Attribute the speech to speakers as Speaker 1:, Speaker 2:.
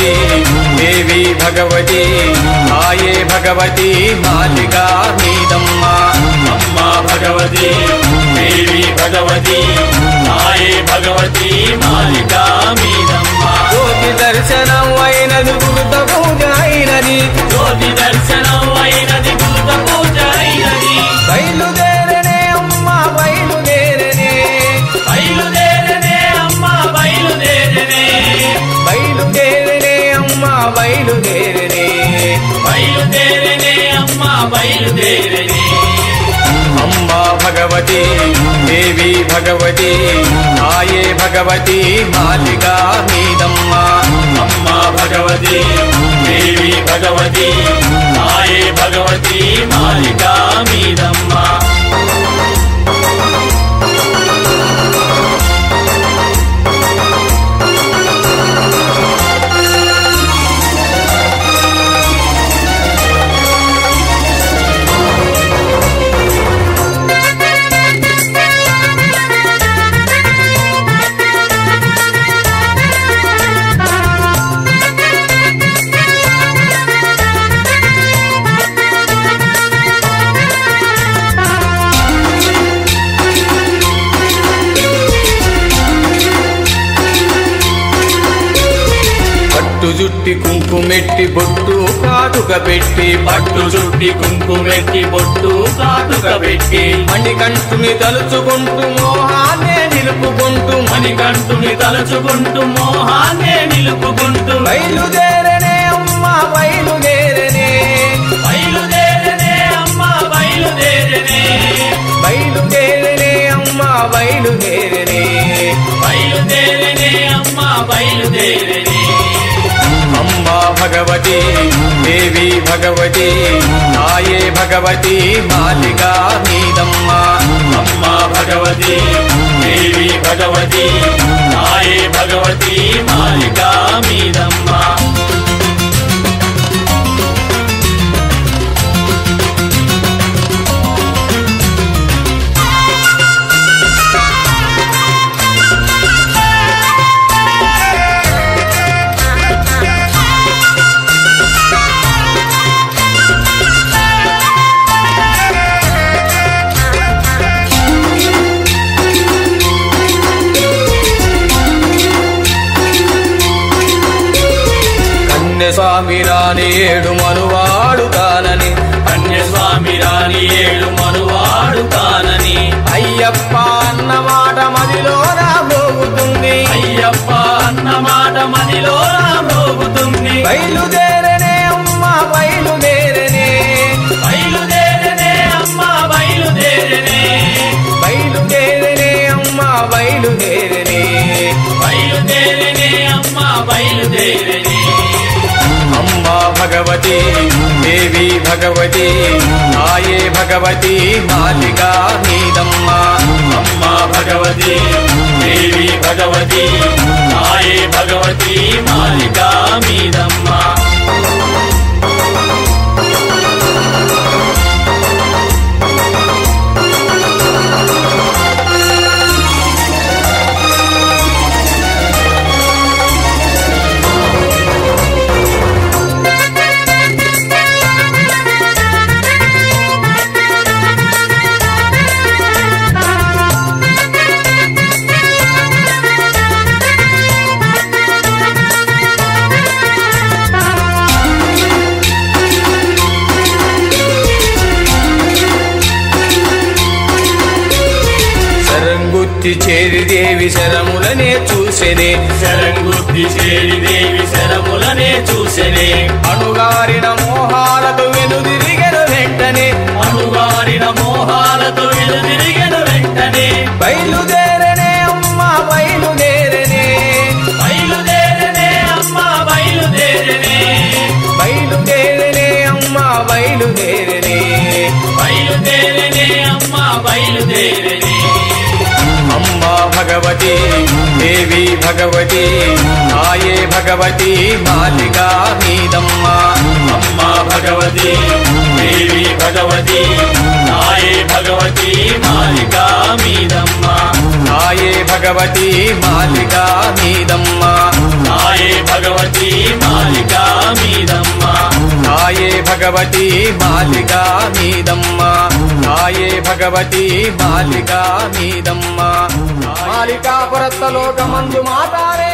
Speaker 1: भगवती देवी भगवती आये भगवती मालिका मीदम्मा
Speaker 2: अम्मा भगवती देवी भगवती आये भगवती मालिका मीदम्मा
Speaker 1: ज्योति दर्शनं वैनदि गुरुत पूजैनदि
Speaker 2: ज्योति दर्शनं वैनदि गुरुत पूजैनदि
Speaker 1: बैलुदेरने अम्मा बैलुदेरने
Speaker 2: बैलुदेरने अम्मा बैलुदेरने
Speaker 1: बैलुदेरने अम्मा बैलुदेरने
Speaker 2: बैलुदेरने अम्मा बैलुदेरने
Speaker 1: अम्मा भगवती देवी भगवती आये भगवती मालिका मीदम्मा
Speaker 2: अम्मा भगवती देवी भगवती आये भगवती मालिका मीदम्मा
Speaker 1: జుట్టి కుంకుమెట్టి బొట్టు కాటుక పెట్టి
Speaker 2: పట్టు చుట్టి కుంకుమెట్టి బొట్టు కాటుక పెట్టి
Speaker 1: మణికంఠుని తలుచుకుంటూ మోహాన్నే నిలుపుకుంటూ
Speaker 2: మణికంఠుని తలుచుకుంటూ మోహాన్నే నిలుపుకుంటూ
Speaker 1: బయలుదేరనే అమ్మా బయలుదేరనే
Speaker 2: బయలుదేరనే అమ్మా బయలుదేరనే
Speaker 1: బయలుదేరనే అమ్మా బయలుదేరనే
Speaker 2: బయలుదేరనే అమ్మా బయలుదేరనే
Speaker 1: अम्मा भगवती देवी भगवती आये भगवती मालिका मीदम्मा
Speaker 2: अम्मा भगवती देवी भगवती आये भगवती मालिका मीदम्मा
Speaker 1: స్వామి రాని ఏడు మనువాడు కానని
Speaker 2: కన్యస్వామి రాని ఏడు మనువాడు కానని
Speaker 1: అయ్యప్ప అన్న మాట మదిలో రాబోగుతుంది
Speaker 2: అయ్యప్ప అన్న మాట మదిలో రాబోగుతుంది
Speaker 1: బయలుదేరనే అమ్మా బయలుదేరనే
Speaker 2: బయలుదేరనే అమ్మా బయలుదేరనే
Speaker 1: బయలుదేరనే అమ్మా బయలుదేరనే
Speaker 2: బయలుదేరనే అమ్మా బయలుదేరనే
Speaker 1: अम्मा भगवती देवी भगवती आये भगवती मालिका मीदम्मा
Speaker 2: अम्मा भगवती देवी भगवती आये भगवती मालिका मीदम्मा
Speaker 1: శరంగుత్తి చేరి దేవి శరములనే చూసెనే
Speaker 2: శరంగుత్తి చేరి దేవి శరములనే చూసెనే
Speaker 1: అణుగారిన మోహాలతో వెనుదిరిగెను వెంటనే
Speaker 2: అణుగారిన మోహాలతో వెనుదిరిగెను వెంటనే
Speaker 1: బయలుదేరనే అమ్మా బయలుదేరనే
Speaker 2: బయలుదేరనే అమ్మా బయలుదేరనే
Speaker 1: బయలుదేరనే అమ్మా బయలుదేరనే
Speaker 2: బయలుదేరనే అమ్మా బయలుదేరనే
Speaker 1: अम्मा भगवती देवी भगवती आये भगवती मालिका मीदम्मा
Speaker 2: अम्मा भगवती देवी भगवती आये भगवती मालिका मीदम्मा
Speaker 1: आये भगवती मालिका मीदम्मा
Speaker 2: आये భగవతి మాలికా మీదమ్మ
Speaker 1: తాయే భగవతి మాలిగా మీదమ్మ తాయే భగవతి మాలిగా మీదమ్మ మాలికా పరత్త లోకమందు మాతానే